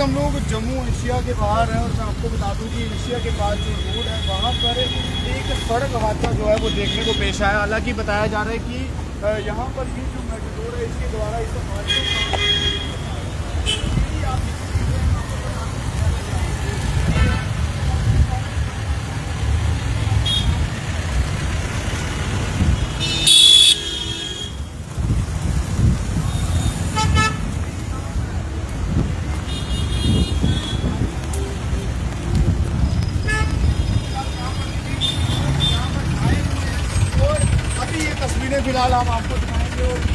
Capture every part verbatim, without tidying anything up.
हम लोग जम्मू एशिया के बाहर हैं और मैं आपको बता दूं कि एशिया के पास जो रोड है वहाँ पर एक सड़क हादसा जो है वो देखने को पेश आया। हालांकि बताया जा रहा है कि यहाँ पर ये जो मेट्रो है इसके द्वारा इस तस्वीरें फिलहाल हम आपको दिखाएंगे। और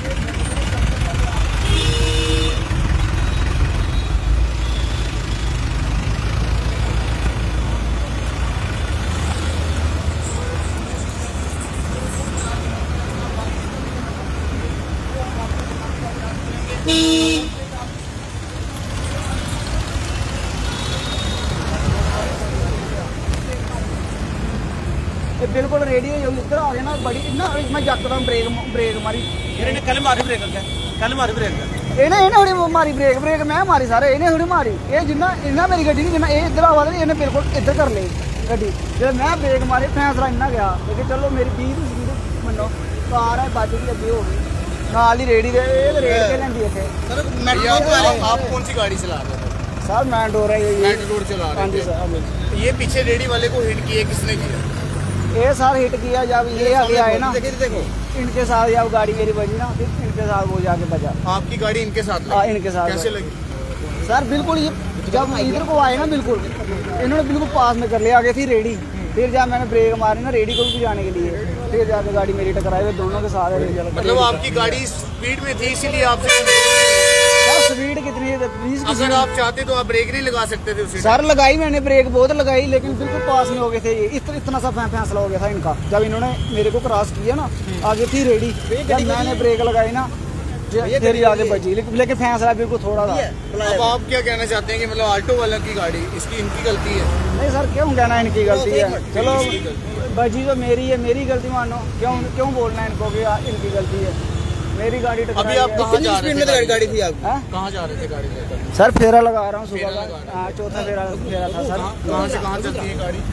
ये बिल्कुल रेडी है, इधर आ गया ना बड़ी ना मैं यकदम ब्रेक ब्रेक मारी इन्हें कल मारी ब्रेक क्या कल मारी ब्रेक इन्हें इन्हें थोड़ी मारी ब्रेक ब्रेक मैं मारी सारे इन्हें थोड़ी मारी ये जिन्ना इन्ना मेरी गड्डी नहीं जिन्ना ये इधर आवा इन्हें बिल्कुल इधर कर ली गड्डी जब मैं ब्रेक मारी फैसला इन्ना गया लेकिन चलो मेरी बीस स्पीड मनो कार है बच गई अगे हो गई नाल ही रेडी दे रेड के लेंदी इथे। सर आप कौन सी गाड़ी चला रहे थे? सर मैंडोर है ये मैंडोर चला रहे थे। ये पीछे रेडी वाले को हिट किए किसने किया? ये सर हिट किया जब ये आगे आए ना देखो इनके साथ जब गाड़ी मेरी बजी ना फिर इनके साथ वो जाके बजा। आपकी गाड़ी इनके साथ? हाँ इनके साथ। कैसे लगी? सर बिल्कुल ये जब इधर को आए ना बिल्कुल इन्होंने बिल्कुल पास में कर लिया, आगे थी रेडी, फिर जब मैंने ब्रेक मारी ना रेडी को भी जाने के लिए फिर जाके गाड़ी मेरी टकराई हुई दोनों के साथ। मतलब आपकी गाड़ी स्पीड में थी इसीलिए आपसे स्पीड कितनी है? अगर आप चाहते तो आप ब्रेक नहीं लगा सकते थे उसी सर लगाई मैंने ब्रेक बहुत लगाई लेकिन बिल्कुल पास में हो गए थे ये इतना इतना सा फैसला हो गया था इनका जब इन्होंने मेरे को क्रॉस किया ना आगे थी रेडी जब मैंने ब्रेक लगाई ना फिर आगे बची लेकिन फैसला बिल्कुल थोड़ा था। अब आप क्या कहना चाहते हैं कि मतलब ऑल्टो वालों की गाड़ी इसकी इनकी गलती है? नहीं सर क्यों कहना इनकी गलती है, चलो बची तो मेरी है मेरी गलती मानो क्यों क्यों बोलना है इनको कि इनकी गलती है मेरी गाड़ी। अभी आप कहाँ जा रहे थे? गाड़ी थी आप कहाँ जा रहे थे गाड़ी लेकर? सर फेरा लगा रहा हूँ सुबह का चौथा फेरा फेरा था सर। कहाँ से कहाँ चलती है गाड़ी?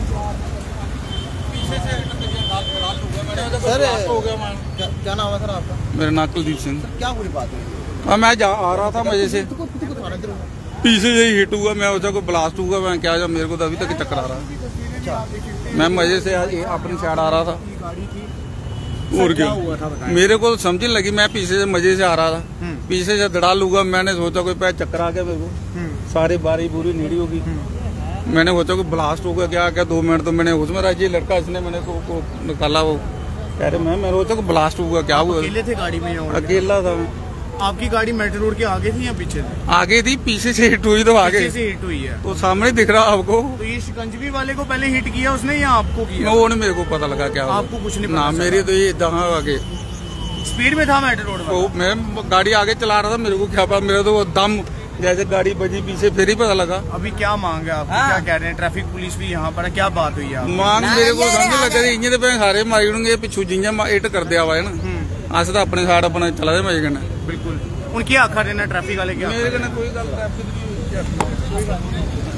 सर क्या नाम है सर आपका? मेरा नाम कुलदीप सिंह। क्या पूरी बात है? मैं जा आ रहा था मजे से पीछे यही हिट हुआ, मैं उसका कोई ब्लास्ट हुआ, मैं क्या जब मेरे को तो अभी तक चक्कर आ रहा है। मैं मजे से अपनी साइड आ रहा था और क्या हुआ था मेरे को समझ नहीं लगी, मैं पीछे से मजे से आ रहा था पीछे से धड़ाल हुआ, मैंने सोचा कोई पैर चक्कर आ गया मेरे को सारी बारी पूरी नीड़ी होगी, मैंने सोचा कोई ब्लास्ट हो गया क्या क्या दो मिनट तो मैंने उसमें रहा जी लड़का इसने मैंने को, को निकाला वो कह रहे मैं मैंने सोचा कोई ब्लास्ट हुआ क्या हुआ? अकेले थे गाड़ी में? अकेला था मैं। आपकी गाड़ी मेट्रो रोड के आगे थी या पीछे थी? आगे थी, पीछे से हिट हुई तो आगे से हिट हुई है तो सामने दिख रहा आपको। तो ये शिकंजवी वाले को पहले हिट किया उसने या आपको किया? वो मेरे को पता लगा क्या आपको कुछ नहीं ना मेरी तो ये जहाँ आगे स्पीड में था मेट्रो रोड तो मैं गाड़ी आगे चला रहा था, मेरे को क्या पता, मेरा तो वो दम जैसे गाड़ी बजी पीछे फिर ही पता लगा। अभी क्या मांग है आप? क्या कह रहे हैं? ट्रैफिक पुलिस भी यहाँ पर क्या बात हुई है? मांग मेरे को समझ लगा इं तो सारे मारी होंगे पिछू जियां इट कर दिया हुआ है ना अस तो अपने साइड अपना चला दे मजे कन्नै बिल्कुल। हूँ क्या आखा देना ट्रैफिक वाले? क्या मेरे कन्नै कोई गल ट्रैफिक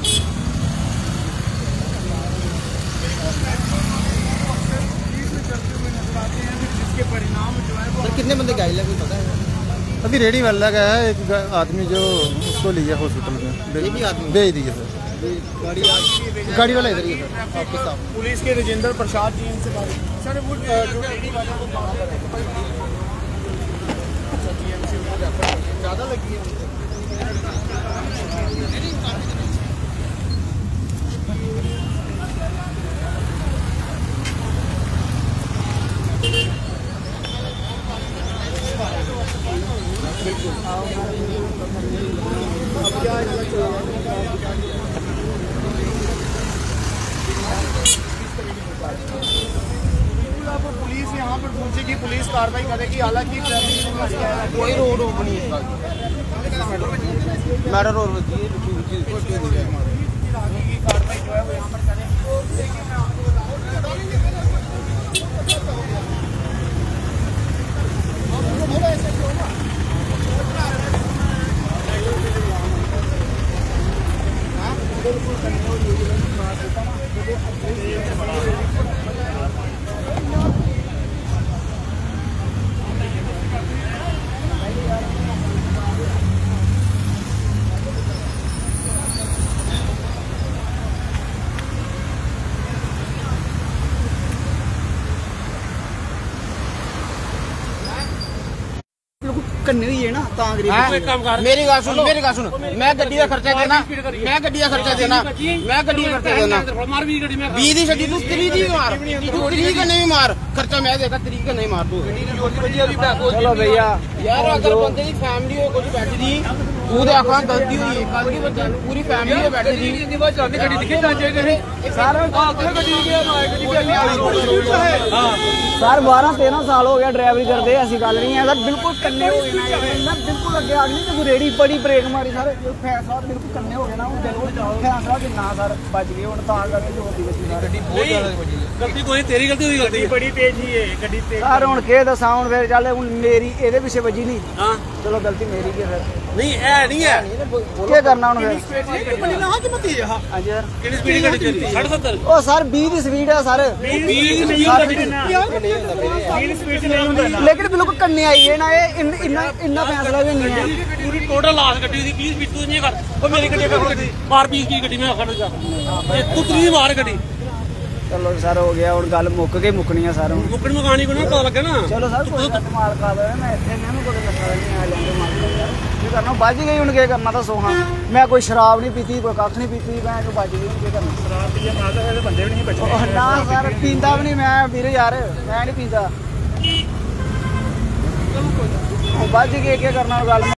जिसके परिणाम जो है सर कितने बंदे घायल है कोई पता है? अभी रेडी वाला का है एक आदमी जो उसको लिया हॉस्पिटल में ये भी आदमी भेज दिए सर। गाड़ी गाड़ी वाला इधर ही है सर आपके साथ। पुलिस के राजेंद्र प्रसाद जी इनसे बात सर वो जो रेडी वाले को ज़्यादा लगी है पुलिस यहाँ पर पहुंचेगी, पुलिस कार्रवाई करेगी। हालांकि कोई रोड ओपन नहीं मेट्रो रोड होती है कार्रवाई जो है वो यहाँ पर करेगी। ਕੰਨੇ ਹੋਈ ਹੈ ਨਾ ਤਾਂ ਗਰੀਬ ਮੇਰੀ ਗੱਲ ਸੁਣ ਮੇਰੀ ਗੱਲ ਸੁਣ ਮੈਂ ਗੱਡੀ ਦਾ ਖਰਚਾ ਦੇਣਾ ਮੈਂ ਗੱਡੀ ਦਾ ਖਰਚਾ ਦੇਣਾ ਮੈਂ ਗੱਡੀ ਦਾ ਖਰਚਾ ਦੇਣਾ ਵੀਹ ਦੀ ਛੱਡੀ ਤੂੰ ਤੀਹ ਦੀ ਮਾਰ ਤੂੰ ਤੀਹ का नहीं मार खर्चा मैं देगा तरीक का नहीं मार तू ਚਲੋ ਭਈਆ यार अगर बंदे की फैमिली हो कुछ बैठी थी तू तो आखा गलती हुई कल की बच्चा पूरी फैमिली हो बैठी थी सर बारह तेरह साल हो गया ड्राइवरी करते ऐसी गल नहीं है सर बिल्कुल कन्ने हो गए ना बिल्कुल अगे आ गई तो रेडी बड़ी ब्रेक मारी सर फैसला बिल्कुल कन्ने हो गए ना फैसला कि ना सर बच गए हूँ करके जो होती बची सर गलती कोई तेरी गलती हुई गलती बड़ी तेज ही है गड्डी तेज सर हूँ के दसा हूँ फिर चल हूँ मेरी ये पिछे बजी नहीं हाँ चलो गलती मेरी की फिर नहीं है नहीं है क्या करना हूँ फिर हाँ जी सर कितनी स्पीड गाड़ी चलती साढ़े सत्तर ओ सर बीस की स्पीड है सर लेकिन बिल्कुल कन्ने आई है ना ये इन्ना इन्ना फैसला भी नहीं है पूरी टोटल लाश गड्डी दी बीस स्पीड तू नहीं कर ओ मेरी गड्डी कर गड्डी मार बीस की गड्डी में खड़ जा तू त्री मार गड्डी चलो सर हो गया और गल मुक के मुकनी है सर मुकड़ी मकानी को ना पता लगे ना चलो सर कोई कमाल कर दे मैं इतने मैं कोई दसदा नहीं आ लेंगे मार यार की करना बाजी गई हुन के करना तो सोहा मैं कोई शराब नहीं पीती कोई कख नहीं पीती मैं जो बाजी गई के करना शराब पी मारदा फिर बंदे भी नहीं बचने ना सर पींदा भी नहीं मैं वीर यार मैं नहीं पींदा बाजी के क्या करना गल